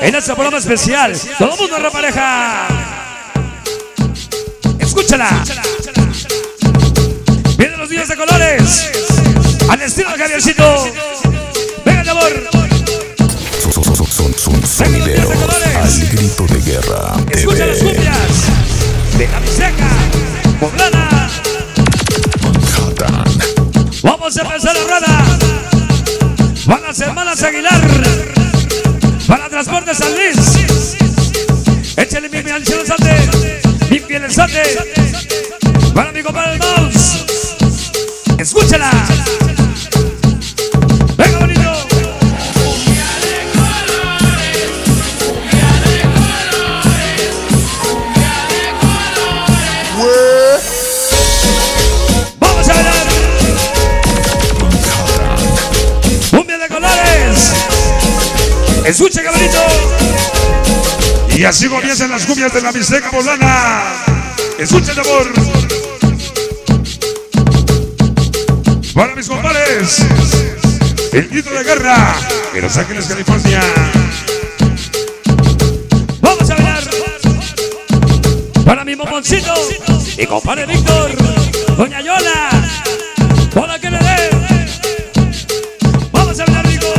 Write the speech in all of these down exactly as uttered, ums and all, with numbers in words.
en este programa especial. Todo el mundo en la pareja. Escúchala. Vienen los niños de colores. Al estilo de Javiercito. Venga, de amor. Son, son, son, son sonideros al grito de guerra. Escucha las cumbias de la Mixteca Poblana. Manhattan. Vamos a empezar la rueda. Van las hermanas Aguilar. Para Transporte San Luis. Échale mi piel el sante. Mi piel el sante. Para mi compadre el Mouse. Escúchala. Venga, bonito. Vamos a bailar. Cumbia de colores. Escucha, cabrito. Y así comienzan las cumbias de la Mixteca Poblana. Escucha, el amor. Para mis compadres, el grito de guerra de Los Ángeles, California. Vamos a bailar. Para mi momoncito y compadre Víctor, doña Yola, hola que le dé. Vamos a bailar, Rico.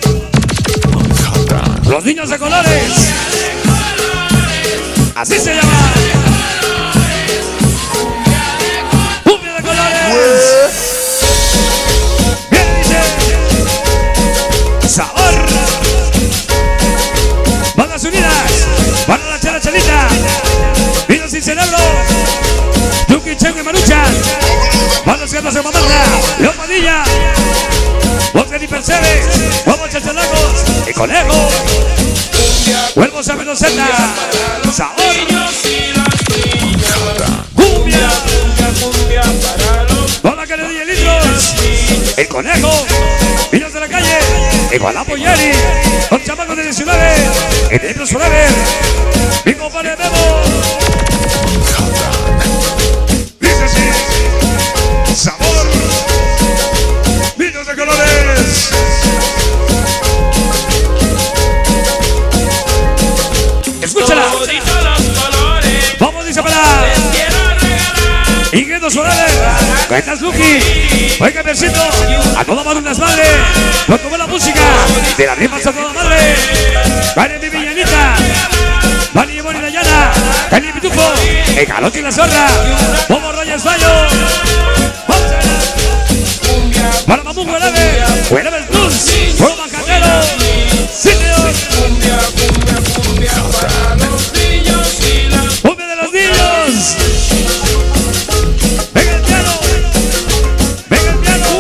Los niños de colores. Así se llama. Cumbia de colores. Bien dice. Sabor. Bandas unidas. Para la chela chelita. Vino sin cerebro. Yuki, Chengo y Marucha. Bandas gatas de Mamarra. León Padilla. Oscar y Percebes. Vamos Chachalacos. Y Conejo. Vuelvos a Menoceta. Sabor. Cumbia. Toda que le di litros. El Conejo. Niños de la calle. Igualapo Yeri. Los chamacos de diecinueve. El Negro Forever. Mi compadre Memo. Dice así. Sabor. Niños de colores. Escúchala. Vamos, dice para Ingresos Forever. Cuentas Lucky. Oiga, versito. A toda madre unas madres. No como la música. De las rimas a toda madre. Vale, mi villanita. Vani y Moni Dayana. Cali Pitufo. El Calote y la Zorra. Como Rayas Fallo. Vamos a ver. Para Mamú Hueleve. Hueleve el Plus. Fuego Manjatero. Sí, señor. Cumbia de los niños. Venga el piano. Venga el piano.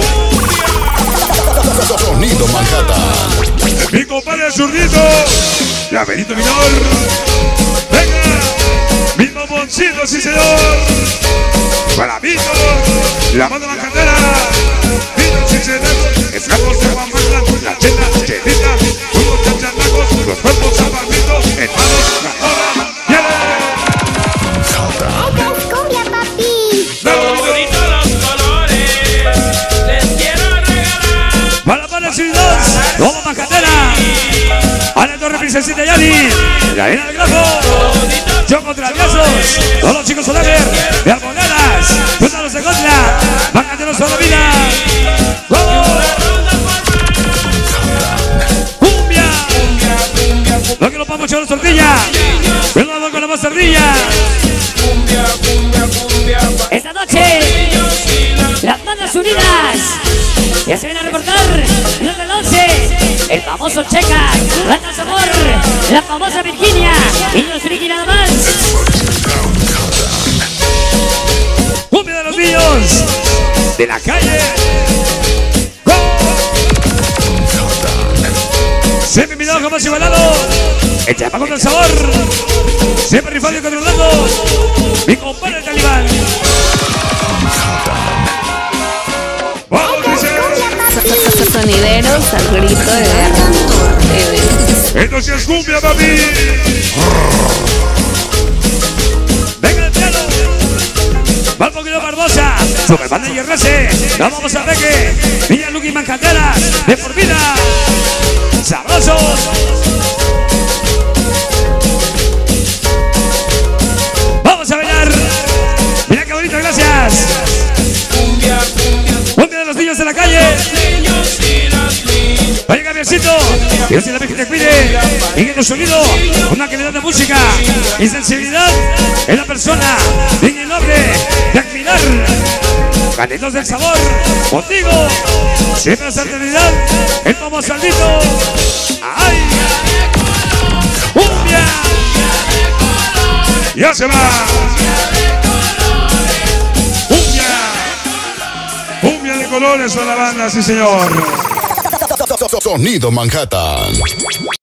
Sonido Manhattan. Mi compadre Zurdito. Ya Benito Minor. Venga. Mi momoncito, sí señor. Para Vito. La mano manjatera. Vito, sí señor. Escapos de Juan Manuel. La chela, chelita. Unos chachalacos. Los cuerpos zapatitos. Hermanos, la hora. Para para Siri dos, Lobo Manjatera, Ale Torre Princesita Yali, la arena del Grafo, Choco Traviesos, todos los chicos Soler, de Arboneras, Frutas de Contra, Manjateros toda la vida, ¡vamos! ¡Cumbia! Lo que lo vamos a echar la tortilla, cuidado con la más tardilla. Esta noche, las manos unidas. Ya se viene a recortar los del once, el famoso Checa, Rata Sabor, la famosa Virginia y los friki nada más. Cumbia de los niños de la calle. ¡Go! Siempre mirado jamás igualado. El chamaco del sabor. Siempre rifado y controlando. Mi compadre el Talibán. Vamos, dice. Sonideros al grito de guerra. Esto sí es cumbia, papi. Venga el piano. Va el poquito Barbosa. Superbanda y R C. No vamos a ver que. Niña Lucky Manjatera. De por vida. Sabrosos. Diosito, Dios y la Virgen te cuide. Y que tu sonido, una calidad de música y sensibilidad en la persona, digna y noble de admirar. Canitos del sabor, contigo, siempre la eternidad, el famoso Aldito. ¡Ay! ¡Cumbia! ¡Ya se va! ¡Cumbia! ¡Cumbia de colores a la banda, sí señor! Sonido Manhattan.